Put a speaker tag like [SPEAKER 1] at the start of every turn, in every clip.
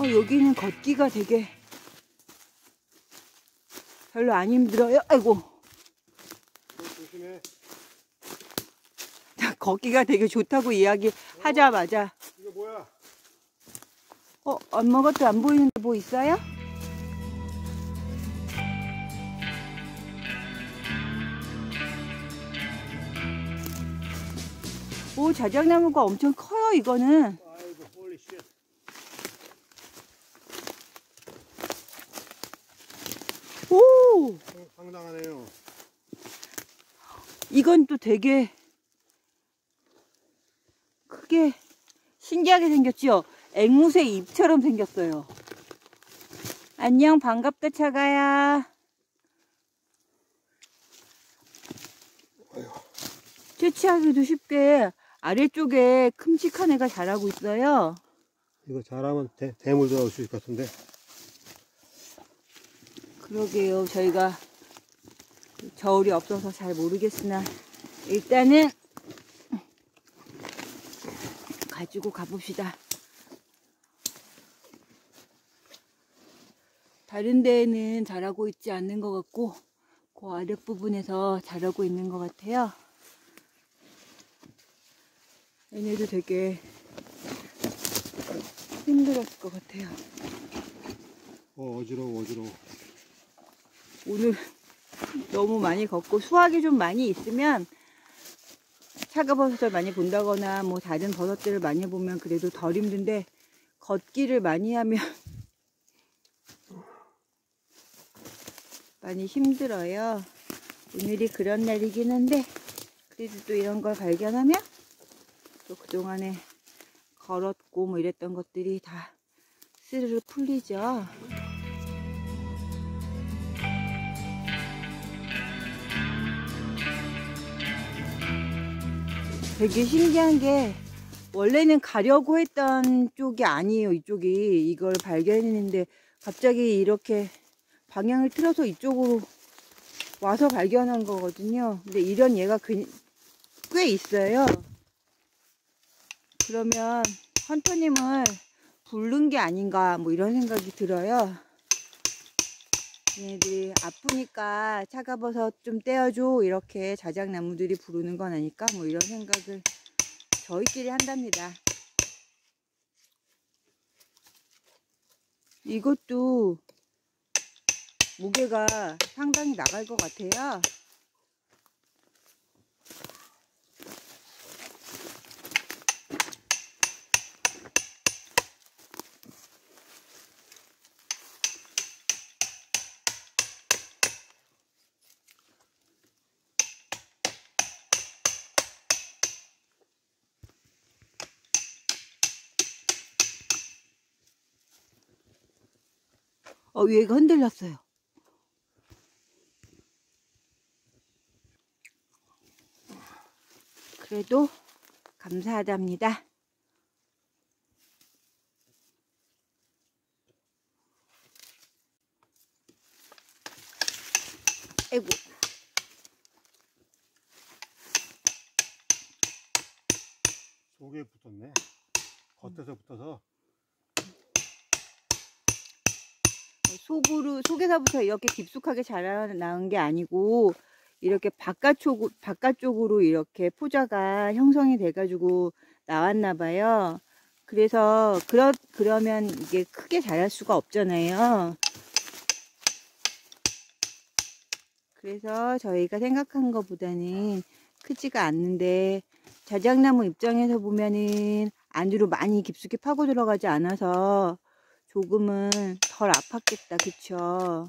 [SPEAKER 1] 여기는 걷기가 되게 별로 안 힘들어요. 아이고.
[SPEAKER 2] 조심해.
[SPEAKER 1] 걷기가 되게 좋다고 이야기하자마자.
[SPEAKER 2] 이거 뭐야?
[SPEAKER 1] 아무것도 안 보이는데 뭐 있어요? 오, 자작나무가 엄청 커요, 이거는.
[SPEAKER 2] 아이고, 홀리 쉣.
[SPEAKER 1] 오!
[SPEAKER 2] 상당하네요.
[SPEAKER 1] 이건 또 되게 크게 신기하게 생겼죠? 앵무새 잎처럼 생겼어요. 안녕, 반갑다, 차가야. 채취하기도 쉽게 아래쪽에 큼직한 애가 자라고 있어요.
[SPEAKER 2] 이거 잘하면 대물도 나올 수 있을 것 같은데.
[SPEAKER 1] 그러게요. 저희가 저울이 없어서 잘 모르겠으나 일단은 가지고 가봅시다. 다른 데에는 자라고 있지 않는 것 같고 그 아랫부분에서 자라고 있는 것 같아요. 얘네도 되게 힘들었을 것 같아요.
[SPEAKER 2] 어지러워.
[SPEAKER 1] 오늘 너무 많이 걷고 수확이 좀 많이 있으면 차가버섯을 많이 본다거나 뭐 다른 버섯들을 많이 보면 그래도 덜 힘든데 걷기를 많이 하면 많이 힘들어요. 오늘이 그런 날이긴 한데 그래도 또 이런 걸 발견하면 또 그동안에 걸었고 뭐 이랬던 것들이 다 스르르 풀리죠. 되게 신기한 게 원래는 가려고 했던 쪽이 아니에요. 이쪽이 이걸 발견했는데 갑자기 이렇게 방향을 틀어서 이쪽으로 와서 발견한 거거든요. 근데 이런 얘가 꽤 있어요. 그러면 헌터님을 부른 게 아닌가 뭐 이런 생각이 들어요. 얘네들이 아프니까 차가버섯 좀 떼어줘 이렇게 자작나무들이 부르는 건 아닐까 뭐 이런 생각을 저희끼리 한답니다. 이것도 무게가 상당히 나갈 것 같아요. 얘가 흔들렸어요. 그래도 감사하답니다. 아이고.
[SPEAKER 2] 속에 붙었네. 겉에서 붙어서.
[SPEAKER 1] 속에서부터 이렇게 깊숙하게 자라나온 게 아니고 이렇게 바깥쪽으로 이렇게 포자가 형성이 돼 가지고 나왔나 봐요. 그래서 그러면 이게 크게 자랄 수가 없잖아요. 그래서 저희가 생각한 것보다는 크지가 않는데 자작나무 입장에서 보면은 안으로 많이 깊숙이 파고 들어가지 않아서 조금은 덜 아팠겠다. 그쵸?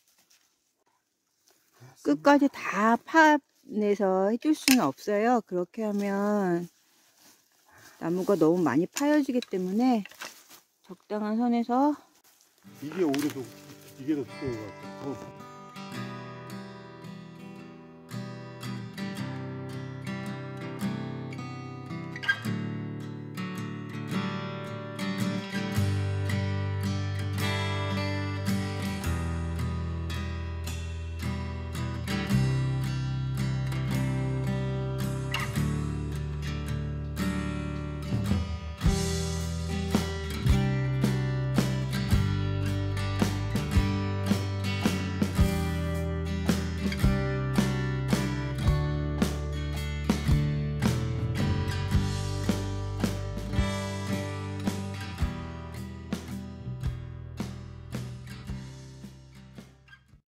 [SPEAKER 1] 끝까지 다 파내서 해줄 수는 없어요. 그렇게 하면 나무가 너무 많이 파여지기 때문에 적당한 선에서.
[SPEAKER 2] 이게 오히려 이게 더 두꺼운 것 같아.